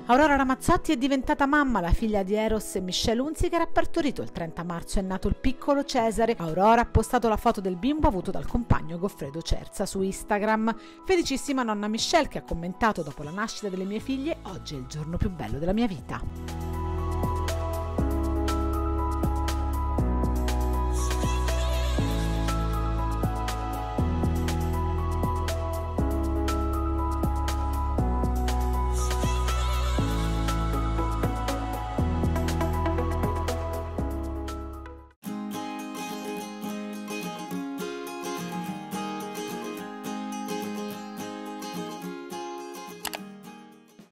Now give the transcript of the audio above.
Aurora Ramazzotti è diventata mamma, la figlia di Eros e Michelle Hunziker ha partorito. Il 30 marzo è nato il piccolo Cesare. Aurora ha postato la foto del bimbo avuto dal compagno Goffredo Cerza su Instagram. Felicissima nonna Michelle, che ha commentato: dopo la nascita delle mie figlie, oggi è il giorno più bello della mia vita.